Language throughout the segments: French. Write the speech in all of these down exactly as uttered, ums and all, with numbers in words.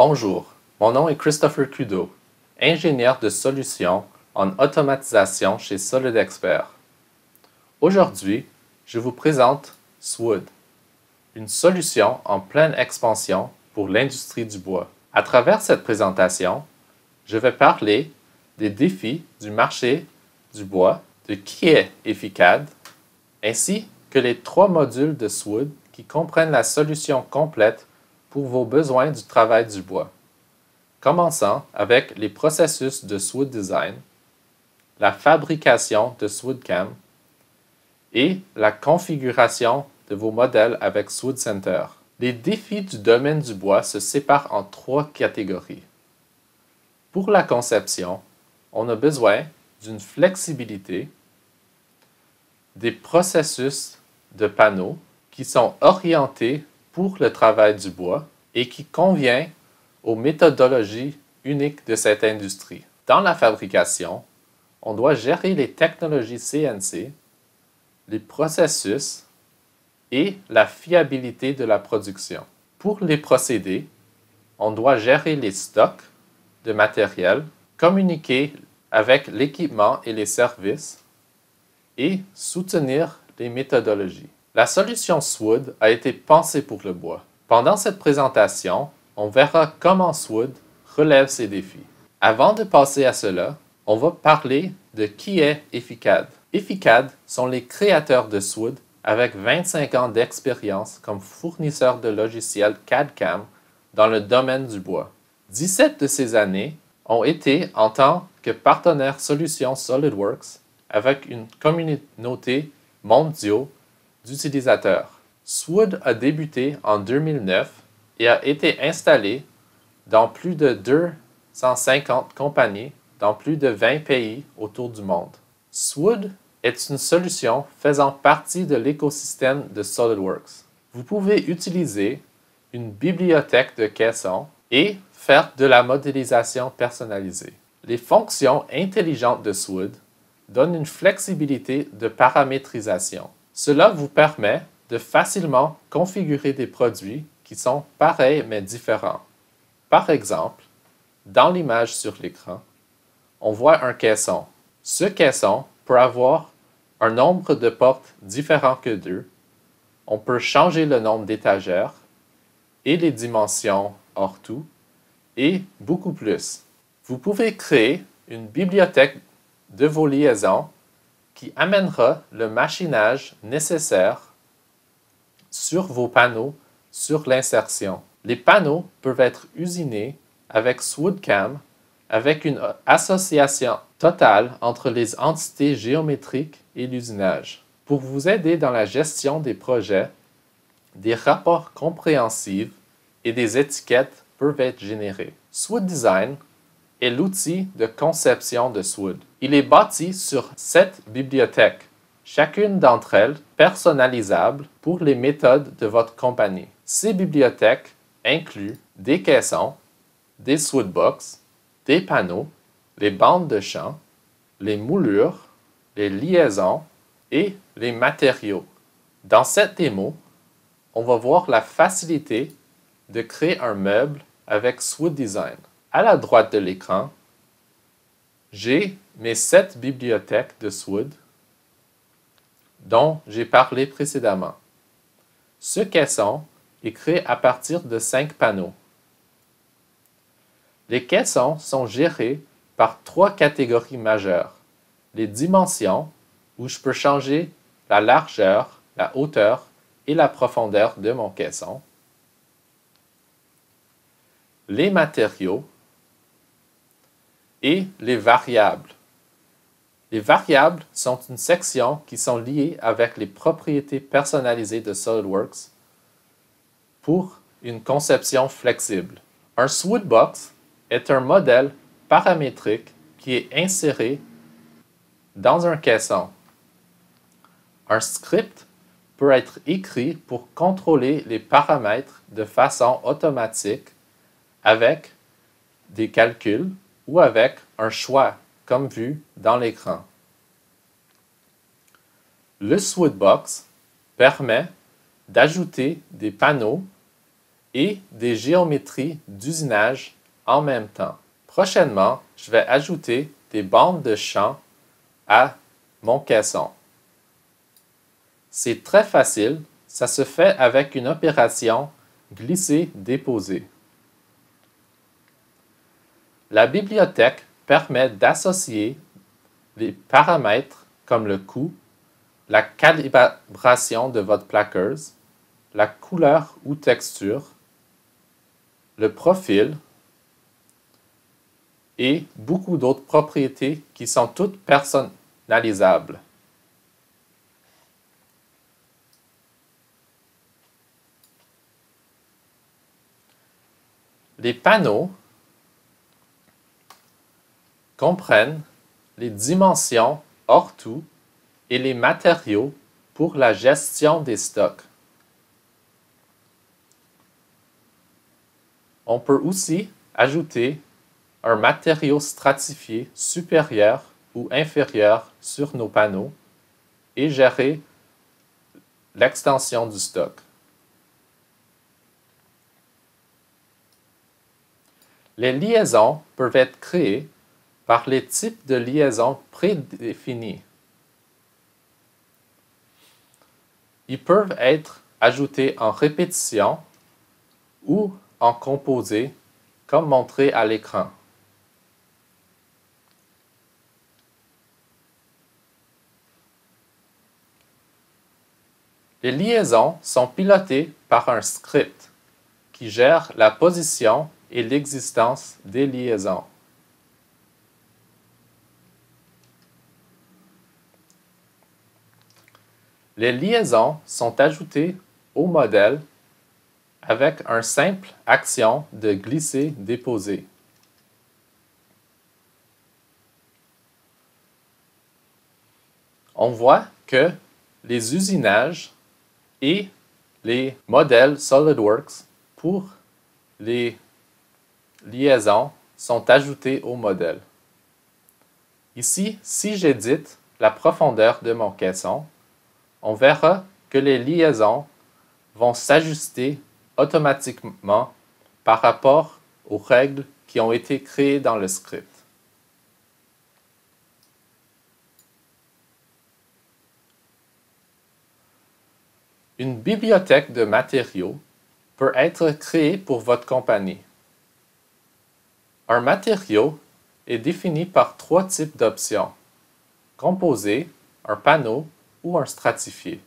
Bonjour, mon nom est Christopher Kudo, ingénieur de solutions en automatisation chez SolidExpert. Aujourd'hui, je vous présente SWOOD, une solution en pleine expansion pour l'industrie du bois. À travers cette présentation, je vais parler des défis du marché du bois, de qui est EFICAD, ainsi que les trois modules de SWOOD qui comprennent la solution complète pour vos besoins du travail du bois. Commençons avec les processus de SWOOD Design, la fabrication de SWOODCAM et la configuration de vos modèles avec SWOOD Center. Les défis du domaine du bois se séparent en trois catégories. Pour la conception, on a besoin d'une flexibilité, des processus de panneaux qui sont orientés pour le travail du bois et qui convient aux méthodologies uniques de cette industrie. Dans la fabrication, on doit gérer les technologies C N C, les processus et la fiabilité de la production. Pour les procédés, on doit gérer les stocks de matériel, communiquer avec l'équipement et les services et soutenir les méthodologies. La solution SWOOD a été pensée pour le bois. Pendant cette présentation, on verra comment SWOOD relève ces défis. Avant de passer à cela, on va parler de qui est EFICAD. EFICAD sont les créateurs de SWOOD avec vingt-cinq ans d'expérience comme fournisseur de logiciels C A D C A M dans le domaine du bois. dix-sept de ces années ont été en tant que partenaire solution SolidWorks avec une communauté mondiale d'utilisateurs. SWOOD a débuté en deux mille neuf et a été installé dans plus de deux cent cinquante compagnies dans plus de vingt pays autour du monde. SWOOD est une solution faisant partie de l'écosystème de SolidWorks. Vous pouvez utiliser une bibliothèque de caissons et faire de la modélisation personnalisée. Les fonctions intelligentes de SWOOD donnent une flexibilité de paramétrisation. Cela vous permet de facilement configurer des produits qui sont pareils mais différents. Par exemple, dans l'image sur l'écran, on voit un caisson. Ce caisson peut avoir un nombre de portes différent que deux. On peut changer le nombre d'étagères et les dimensions hors tout et beaucoup plus. Vous pouvez créer une bibliothèque de vos liaisons qui amènera le machinage nécessaire sur vos panneaux sur l'insertion. Les panneaux peuvent être usinés avec SWOODCAM avec une association totale entre les entités géométriques et l'usinage. Pour vous aider dans la gestion des projets, des rapports compréhensifs et des étiquettes peuvent être générés. SWOOD Design est l'outil de conception de SWOOD. Il est bâti sur sept bibliothèques, chacune d'entre elles personnalisable pour les méthodes de votre compagnie. Ces bibliothèques incluent des caissons, des SWOODbox, des panneaux, les bandes de champ, les moulures, les liaisons et les matériaux. Dans cette démo, on va voir la facilité de créer un meuble avec SWOOD Design. À la droite de l'écran, j'ai mes sept bibliothèques de SWOOD dont j'ai parlé précédemment. Ce caisson est créé à partir de cinq panneaux. Les caissons sont gérés par trois catégories majeures. Les dimensions, où je peux changer la largeur, la hauteur et la profondeur de mon caisson. Les matériaux et les variables. Les variables sont une section qui sont liées avec les propriétés personnalisées de SolidWorks pour une conception flexible. Un SWOODbox est un modèle paramétrique qui est inséré dans un caisson. Un script peut être écrit pour contrôler les paramètres de façon automatique avec des calculs ou avec un choix, comme vu dans l'écran. Le SWOODbox permet d'ajouter des panneaux et des géométries d'usinage en même temps. Prochainement, je vais ajouter des bandes de champ à mon caisson. C'est très facile, ça se fait avec une opération glisser-déposer. La bibliothèque permet d'associer les paramètres comme le coût, la calibration de votre plaqueuse, la couleur ou texture, le profil et beaucoup d'autres propriétés qui sont toutes personnalisables. Les panneaux comprennent les dimensions hors tout et les matériaux pour la gestion des stocks. On peut aussi ajouter un matériau stratifié supérieur ou inférieur sur nos panneaux et gérer l'extension du stock. Les liaisons peuvent être créées par les types de liaisons prédéfinis. Ils peuvent être ajoutés en répétition ou en composé, comme montré à l'écran. Les liaisons sont pilotées par un script qui gère la position et l'existence des liaisons. Les liaisons sont ajoutées au modèle avec une simple action de glisser-déposer. On voit que les usinages et les modèles SolidWorks pour les liaisons sont ajoutés au modèle. Ici, si j'édite la profondeur de mon caisson, on verra que les liaisons vont s'ajuster automatiquement par rapport aux règles qui ont été créées dans le script. Une bibliothèque de matériaux peut être créée pour votre compagnie. Un matériau est défini par trois types d'options: composé, un panneau ou un stratifié.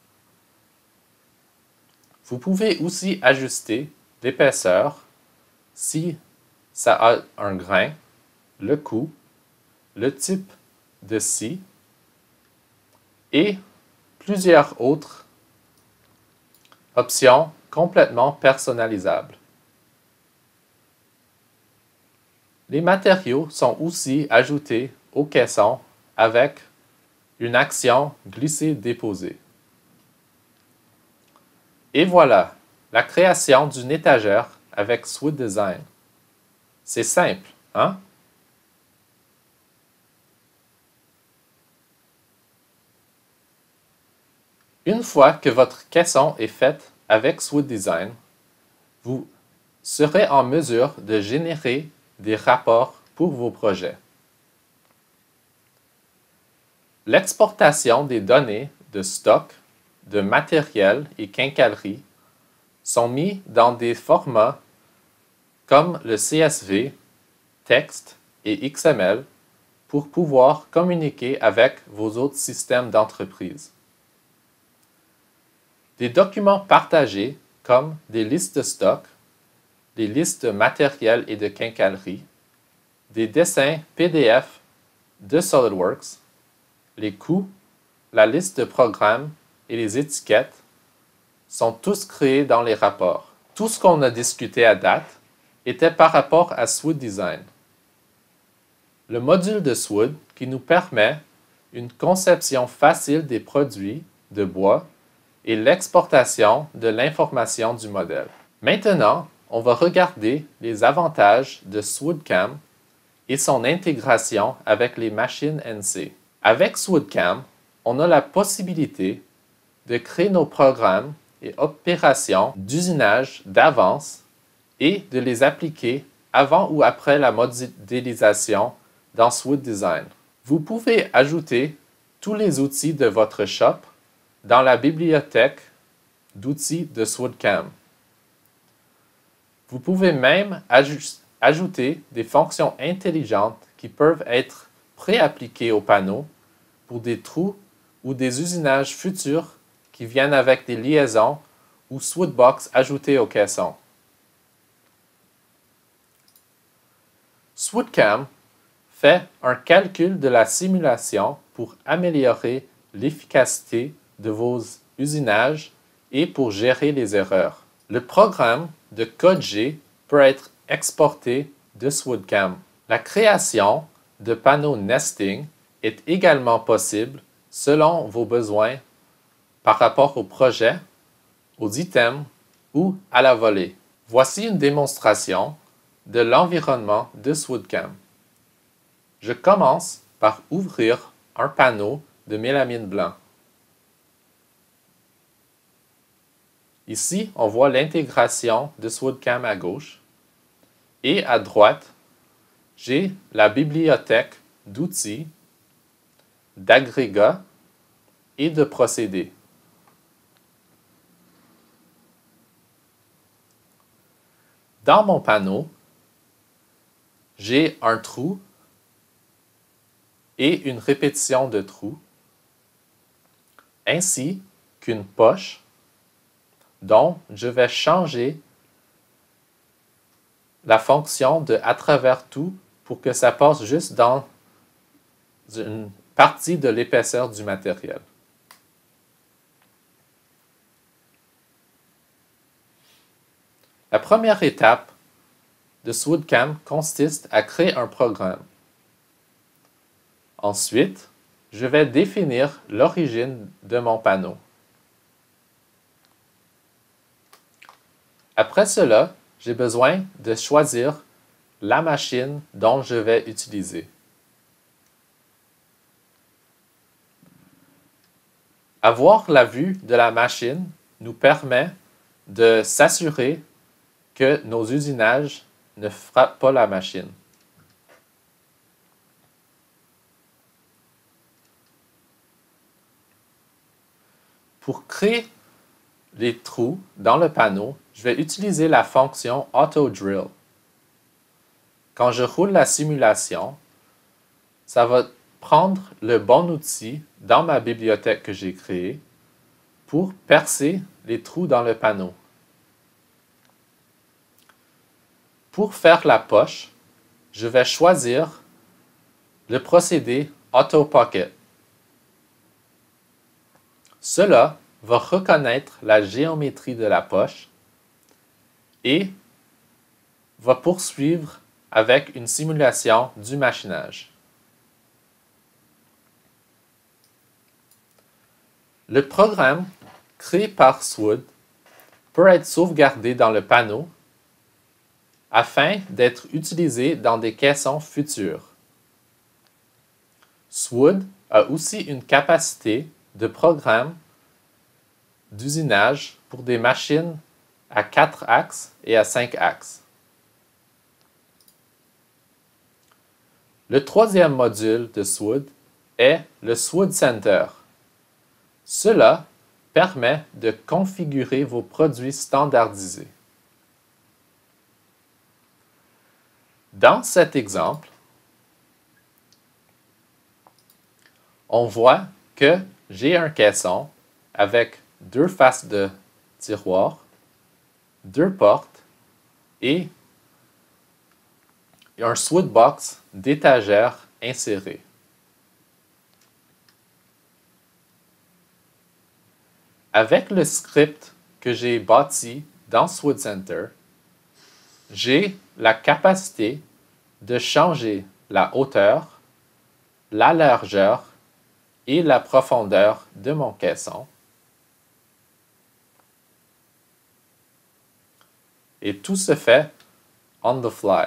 Vous pouvez aussi ajuster l'épaisseur si ça a un grain, le coût, le type de scie et plusieurs autres options complètement personnalisables. Les matériaux sont aussi ajoutés au caisson avec une action glisser-déposer. Et voilà, la création d'une étagère avec SwitDesign. C'est simple, hein? Une fois que votre caisson est faite avec SwitDesign, vous serez en mesure de générer des rapports pour vos projets. L'exportation des données de stock, de matériel et quincaillerie sont mis dans des formats comme le C S V, texte et X M L pour pouvoir communiquer avec vos autres systèmes d'entreprise. Des documents partagés comme des listes de stock, des listes de matériel et de quincaillerie, des dessins P D F de SolidWorks, les coûts, la liste de programmes et les étiquettes sont tous créés dans les rapports. Tout ce qu'on a discuté à date était par rapport à SwitDesign, le module de Swid qui nous permet une conception facile des produits de bois et l'exportation de l'information du modèle. Maintenant, on va regarder les avantages de SwidCam et son intégration avec les machines N C. Avec SwidCam, on a la possibilité de créer nos programmes et opérations d'usinage d'avance et de les appliquer avant ou après la modélisation dans SWOOD Design. Vous pouvez ajouter tous les outils de votre shop dans la bibliothèque d'outils de SWOODcam. Vous pouvez même ajouter des fonctions intelligentes qui peuvent être pré-appliquées au panneau pour des trous ou des usinages futurs qui viennent avec des liaisons ou SWOODbox ajoutées au caisson. SWOODcam fait un calcul de la simulation pour améliorer l'efficacité de vos usinages et pour gérer les erreurs. Le programme de code G peut être exporté de SWOODcam. La création de panneaux nesting est également possible selon vos besoins par rapport au projet, aux items ou à la volée. Voici une démonstration de l'environnement de SWOODcam. Je commence par ouvrir un panneau de mélamine blanc. Ici, on voit l'intégration de SWOODcam à gauche et à droite, j'ai la bibliothèque d'outils, d'agrégats et de procédés. Dans mon panneau, j'ai un trou et une répétition de trous, ainsi qu'une poche dont je vais changer la fonction de à travers tout pour que ça passe juste dans une partie de l'épaisseur du matériel. La première étape de SWOODcam consiste à créer un programme. Ensuite, je vais définir l'origine de mon panneau. Après cela, j'ai besoin de choisir la machine dont je vais utiliser. Avoir la vue de la machine nous permet de s'assurer que nos usinages ne frappent pas la machine. Pour créer les trous dans le panneau, je vais utiliser la fonction AutoDrill. Quand je roule la simulation, ça va prendre le bon outil dans ma bibliothèque que j'ai créée pour percer les trous dans le panneau. Pour faire la poche, je vais choisir le procédé AutoPocket. Cela va reconnaître la géométrie de la poche et va poursuivre avec une simulation du machinage. Le programme créé par SWOOD peut être sauvegardé dans le panneau afin d'être utilisé dans des caissons futurs. SWOOD a aussi une capacité de programme d'usinage pour des machines à quatre axes et à cinq axes. Le troisième module de SWOOD est le SWOOD Center. Cela permet de configurer vos produits standardisés. Dans cet exemple, on voit que j'ai un caisson avec deux faces de tiroir, deux portes et un SWOODbox d'étagères insérées. Avec le script que j'ai bâti dans SWOOD Center, j'ai la capacité de changer la hauteur, la largeur et la profondeur de mon caisson. Et tout se fait on the fly.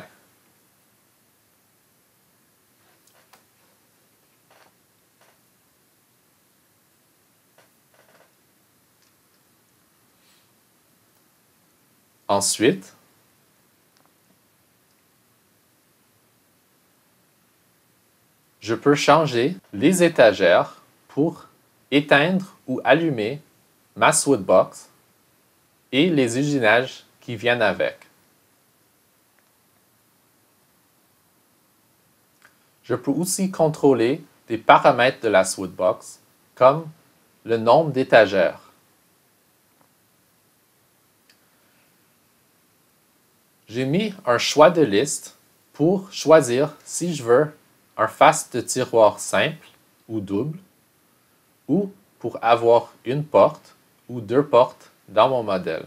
Ensuite, je peux changer les étagères pour éteindre ou allumer ma Switchbox et les usinages qui viennent avec. Je peux aussi contrôler des paramètres de la Switchbox, comme le nombre d'étagères. J'ai mis un choix de liste pour choisir si je veux un face de tiroir simple ou double, ou pour avoir une porte ou deux portes dans mon modèle.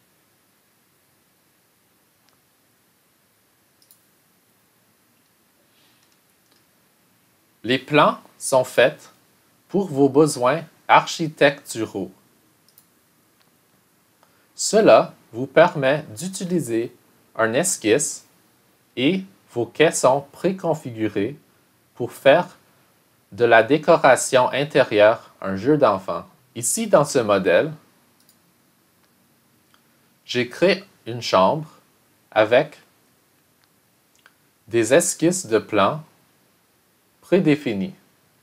Les plans sont faits pour vos besoins architecturaux. Cela vous permet d'utiliser un esquisse et vos caissons préconfigurés pour faire de la décoration intérieure un jeu d'enfant. Ici, dans ce modèle, j'ai créé une chambre avec des esquisses de plans prédéfinis.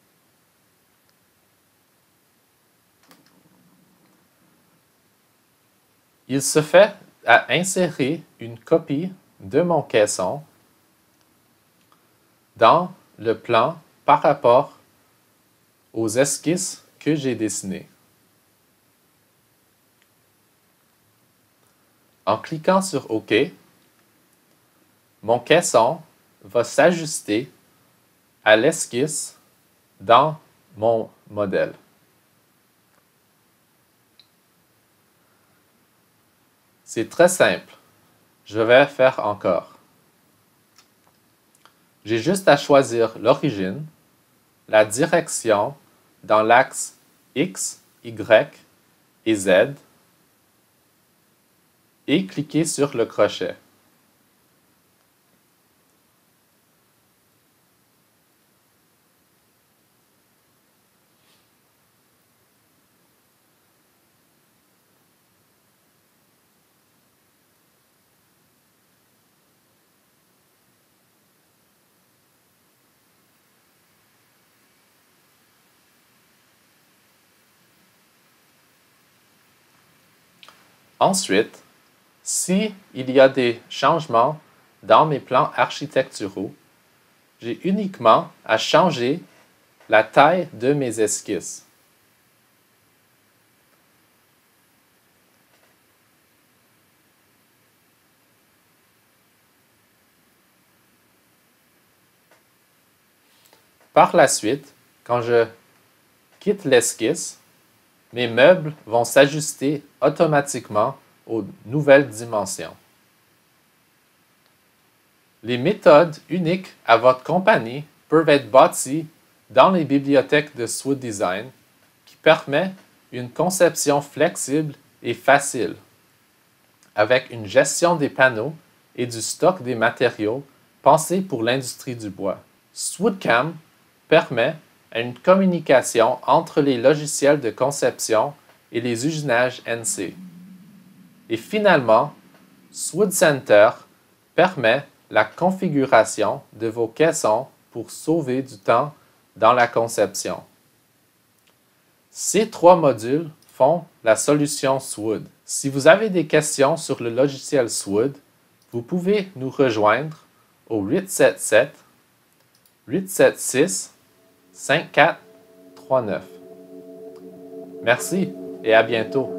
Il se fait à insérer une copie de mon caisson dans le plan par rapport aux esquisses que j'ai dessinées. En cliquant sur OK, mon caisson va s'ajuster à l'esquisse dans mon modèle. C'est très simple. Je vais faire encore. J'ai juste à choisir l'origine, la direction dans l'axe X, Y et Z et cliquer sur le crochet. Ensuite, s'il y a des changements dans mes plans architecturaux, j'ai uniquement à changer la taille de mes esquisses. Par la suite, quand je quitte l'esquisse, mes meubles vont s'ajuster automatiquement aux nouvelles dimensions. Les méthodes uniques à votre compagnie peuvent être bâties dans les bibliothèques de SwitDesign qui permet une conception flexible et facile, avec une gestion des panneaux et du stock des matériaux pensés pour l'industrie du bois. SwitCam permet une communication entre les logiciels de conception et les usinages N C. Et finalement, SwitCenter permet la configuration de vos caissons pour sauver du temps dans la conception. Ces trois modules font la solution Swid. Si vous avez des questions sur le logiciel Swid, vous pouvez nous rejoindre au huit sept sept, huit sept six, cinq quatre trois neuf. Merci et à bientôt.